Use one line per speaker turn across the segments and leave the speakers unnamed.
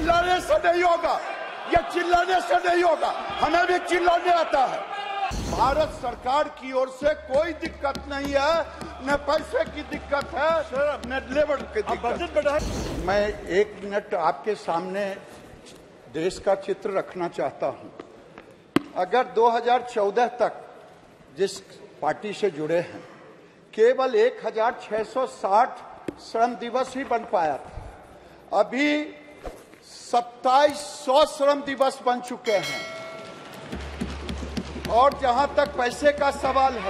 चिल्लाने से नहीं होगा, ये चिल्लाने से नहीं होगा, हमें भी चिल्लाने आता है। भारत सरकार की ओर से कोई दिक्कत नहीं है, न पैसे की दिक्कत है, न लेबर की दिक्कत है। मैं 1 मिनट आपके सामने देश का चित्र रखना चाहता हूं। अगर 2014 तक जिस पार्टी से जुड़े हैं केवल 1660 श्रम दिवस ही बन पाया था, अभी 2700 श्रम दिवस बन चुके हैं। और जहां तक पैसे का सवाल है,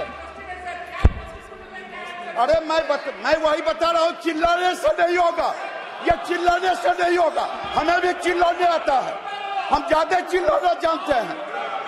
अरे मैं वही बता रहा हूं, चिल्लाने से नहीं होगा, ये चिल्लाने से नहीं होगा, हमें भी चिल्लाने आता है, हम ज्यादा चिल्लाना जानते हैं।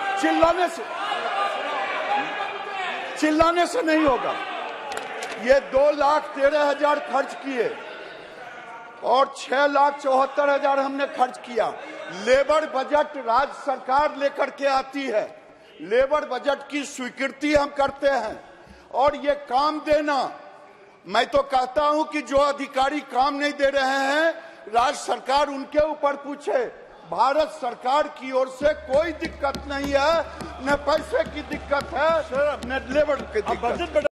चिल्लाने से नहीं होगा। ये 2,13,000 खर्च किए और 6,74,000 हमने खर्च किया। लेबर बजट राज्य सरकार लेकर के आती है, लेबर बजट की स्वीकृति हम करते हैं। और ये काम देना, मैं तो कहता हूं कि जो अधिकारी काम नहीं दे रहे हैं, राज्य सरकार उनके ऊपर पूछे। भारत सरकार की ओर से कोई दिक्कत नहीं है, न पैसे की दिक्कत है, न लेबर की दिक्कत।